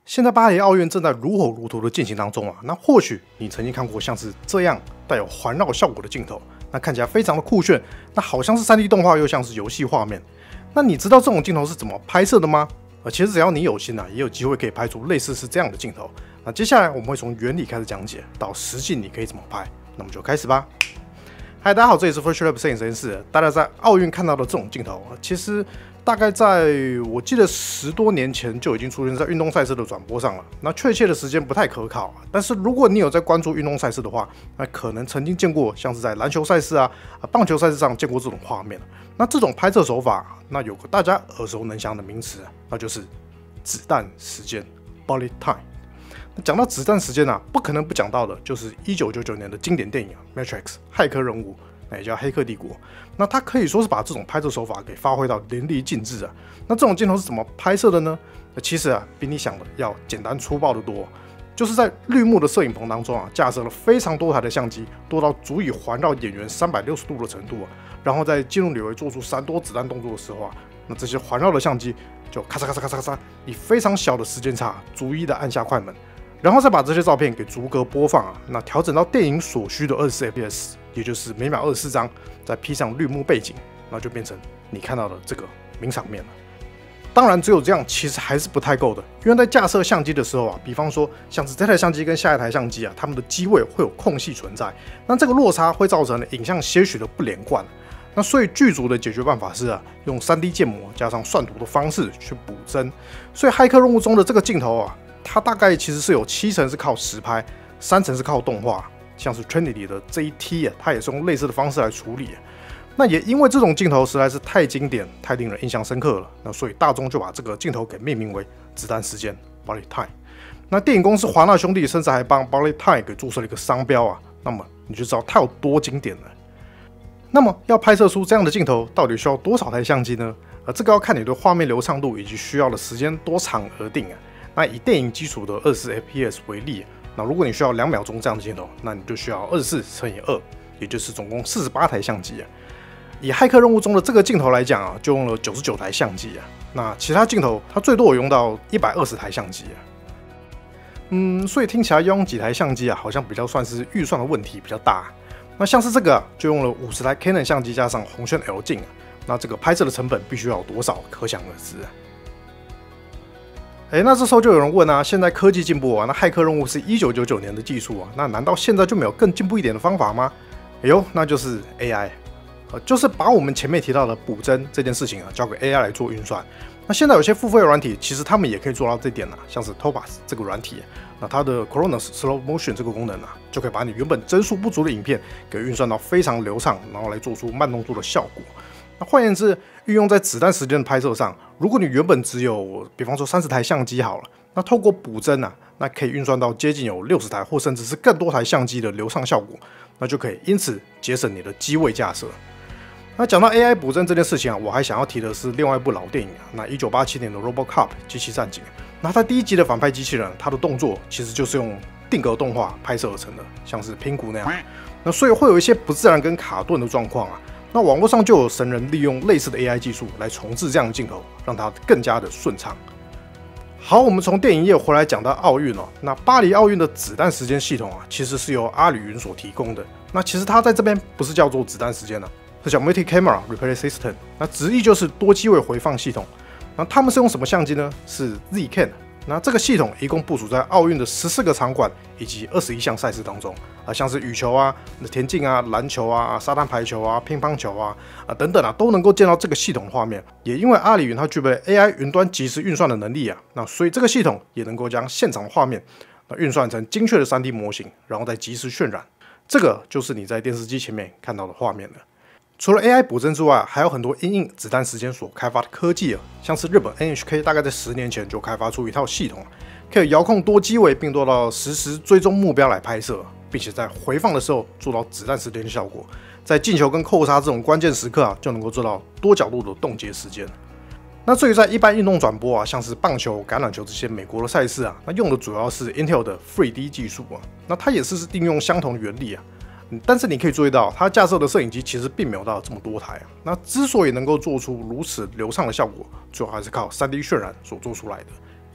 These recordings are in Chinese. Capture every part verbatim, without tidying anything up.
现在巴黎奥运正在如火如荼的进行当中啊，那或许你曾经看过像是这样带有环绕效果的镜头，那看起来非常的酷炫，那好像是 三 D 动画又像是游戏画面。那你知道这种镜头是怎么拍摄的吗？呃，其实只要你有心啊，也有机会可以拍出类似是这样的镜头。那接下来我们会从原理开始讲解，到实际你可以怎么拍。那么就开始吧。嗨，大家好，这里是 Virtual Lab 摄影实验室。大家在奥运看到的这种镜头，其实大概在我记得十多年前就已经出现在运动赛事的转播上了。那确切的时间不太可考，但是如果你有在关注运动赛事的话，那可能曾经见过像是在篮球赛事啊、棒球赛事上见过这种画面。那这种拍摄手法，那有个大家耳熟能详的名词，那就是子弹时间 （bullet time）。讲到子弹时间啊，不可能不讲到的就是一九九九年的经典电影《Matrix》骇客任务，那也叫《黑客帝国》。那它可以说是把这种拍摄手法给发挥到淋漓尽致啊。那这种镜头是怎么拍摄的呢？其实啊，比你想的要简单粗暴的多。就是在绿幕的摄影棚当中啊，架设了非常多台的相机，多到足以环绕演员三百六十度的程度啊。然后在进入里维做出闪躲子弹动作的时候啊，那这些环绕的相机就咔嚓咔嚓咔嚓咔嚓，以非常小的时间差，逐一的按下快门。然后再把这些照片给逐格播放啊，那调整到电影所需的二十四 F P S， 也就是每秒二十四张，再披上绿幕背景，那就变成你看到的这个名场面了。当然，只有这样其实还是不太够的，因为在架设相机的时候啊，比方说像是这台相机跟下一台相机啊，它们的机位会有空隙存在，那这个落差会造成影像些许的不连贯。那所以剧组的解决办法是啊，用 三 D 建模加上算图的方式去补帧。所以骇客任务中的这个镜头啊，它大概其实是有七成是靠实拍，三成是靠动画，像是 Trinity 的 J T 啊，它也是用类似的方式来处理。那也因为这种镜头实在是太经典、太令人印象深刻了，那所以大众就把这个镜头给命名为子弹时间 （Bullet Time）。那电影公司华纳兄弟甚至还帮 Bullet Time 给注册了一个商标啊，那么你就知道它有多经典了。那么要拍摄出这样的镜头，到底需要多少台相机呢？呃，这个要看你对画面流畅度以及需要的时间多长而定啊。那以电影基础的二十 F P S 为例，那如果你需要两秒钟这样的镜头，那你就需要二十四乘以二，也就是总共四十八台相机啊。以骇客任务中的这个镜头来讲啊，就用了九十九台相机啊。那其他镜头它最多有用到一百二十台相机啊。嗯，所以听起来要用几台相机啊，好像比较算是预算的问题比较大。那像是这个、啊、就用了五十台 Canon 相机加上红圈 L 镜啊，那这个拍摄的成本必须要有多少，可想而知啊。哎，那这时候就有人问啊，现在科技进步啊，那骇客任务是一九九九年的技术啊，那难道现在就没有更进步一点的方法吗？哎呦，那就是 A I， 呃，就是把我们前面提到的补帧这件事情啊，交给 A I 来做运算。那现在有些付费软体，其实他们也可以做到这点啊，像是 Topaz 这个软体，那它的 Chronos Slow Motion 这个功能啊，就可以把你原本帧数不足的影片给运算到非常流畅，然后来做出慢动作的效果。那换言之，运用在子弹时间的拍摄上，如果你原本只有，比方说三十台相机好了，那透过补帧啊，那可以运算到接近有六十台或甚至是更多台相机的流畅效果，那就可以因此节省你的机位架设。那讲到 A I 补帧这件事情啊，我还想要提的是另外一部老电影啊，那一九八七年的 RoboCop 机器战警。那它第一集的反派机器人，它的动作其实就是用定格动画拍摄而成的，像是拼图那样。那所以会有一些不自然跟卡顿的状况啊。那网络上就有神人利用类似的 A I 技术来重置这样的镜头，让它更加的顺畅。好，我们从电影业回来讲到奥运哦。那巴黎奥运的子弹时间系统啊，其实是由阿里云所提供的。那其实它在这边不是叫做子弹时间啊，是叫 Multi Camera Replay System。那直译就是多机位回放系统。那他们是用什么相机呢？是 Zcam。那这个系统一共部署在奥运的十四个场馆以及二十一项赛事当中啊，像是羽球啊、田径啊、篮球啊、沙滩排球啊、乒乓球啊啊等等啊，都能够见到这个系统画面。也因为阿里云它具备 A I 云端即时运算的能力啊，那所以这个系统也能够将现场画面那运算成精确的 三 D 模型，然后再即时渲染。这个就是你在电视机前面看到的画面了。除了 A I 补帧之外，还有很多因应子弹时间所开发的科技啊，像是日本 N H K 大概在十年前就开发出一套系统，可以遥控多机位，并做到实时追踪目标来拍摄，并且在回放的时候做到子弹时间的效果，在进球跟扣杀这种关键时刻啊，就能够做到多角度的冻结时间。那至于在一般运动转播啊，像是棒球、橄榄球这些美国的赛事啊，那用的主要是 Intel 的 三 D 技术啊，那它也是应用相同的原理啊。但是你可以注意到，它架设的摄影机其实并没有到这么多台啊。那之所以能够做出如此流畅的效果，主要还是靠 三 D 渲染所做出来的。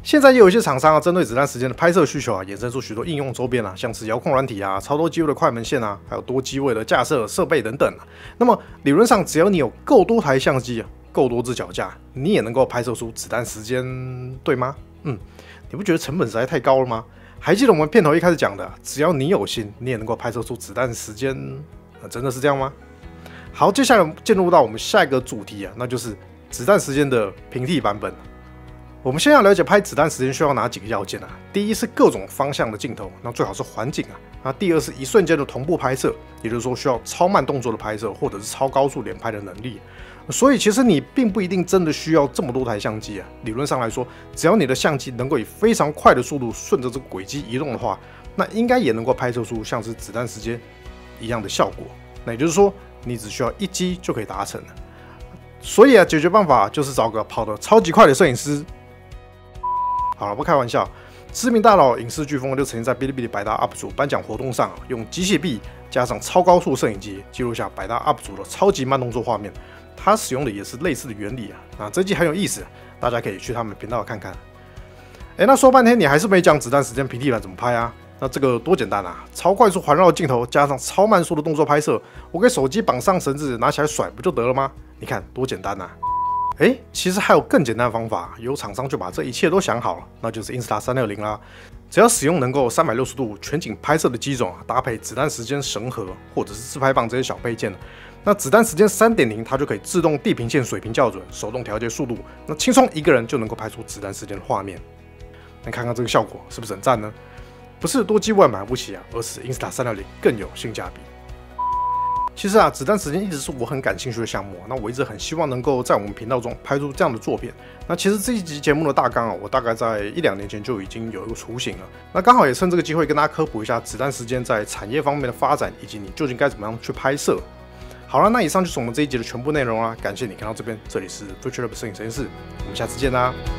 现在也有一些厂商啊，针对子弹时间的拍摄需求啊，衍生出许多应用周边啊，像是遥控软体啊、超多机位的快门线啊，还有多机位的架设设备等等啊。那么理论上，只要你有够多台相机啊，够多支脚架，你也能够拍摄出子弹时间，对吗？嗯，你不觉得成本实在太高了吗？还记得我们片头一开始讲的，只要你有心，你也能够拍摄出子弹时间，呃、真的是这样吗？好，接下来进入到我们下一个主题啊，那就是子弹时间的平替版本。我们先要了解拍子弹时间需要哪几个要件啊？第一是各种方向的镜头，那最好是环景啊。那第二是一瞬间的同步拍摄，也就是说需要超慢动作的拍摄，或者是超高速连拍的能力。所以其实你并不一定真的需要这么多台相机啊。理论上来说，只要你的相机能够以非常快的速度顺着这个轨迹移动的话，那应该也能够拍摄出像是子弹时间一样的效果。那也就是说，你只需要一机就可以达成了。所以啊，解决办法就是找个跑得超级快的摄影师。好了，不开玩笑，知名大佬影视飓风就曾经在哔哩哔哩百大 U P 主颁奖活动上，用机械臂加上超高速摄影机记录下百大 U P 主的超级慢动作画面。他使用的也是类似的原理啊。那这集很有意思，大家可以去他们频道看看。哎，那说半天你还是没讲子弹时间平替版怎么拍啊？那这个多简单啊！超快速环绕镜头加上超慢速的动作拍摄，我给手机绑上绳子，拿起来甩不就得了吗？你看多简单啊！哎，其实还有更简单的方法，有厂商就把这一切都想好了，那就是 Insta 三六零啦。只要使用能够三百六十度全景拍摄的机种啊，搭配子弹时间绳盒或者是自拍棒这些小配件，那子弹时间 三点零 它就可以自动地平线水平校准，手动调节速度，那轻松一个人就能够拍出子弹时间的画面。那看看这个效果是不是很赞呢？不是多机位买不起啊，而是 Insta 三六零更有性价比。其实啊，子弹时间一直是我很感兴趣的项目，那我一直很希望能够在我们频道中拍出这样的作品。那其实这一集节目的大纲啊，我大概在一两年前就已经有一个雏形了。那刚好也趁这个机会跟大家科普一下子弹时间在产业方面的发展，以及你究竟该怎么样去拍摄。好了，那以上就是我们这一集的全部内容啦，感谢你看到这边，这里是 Future Lab 摄影实验室，我们下次见啦。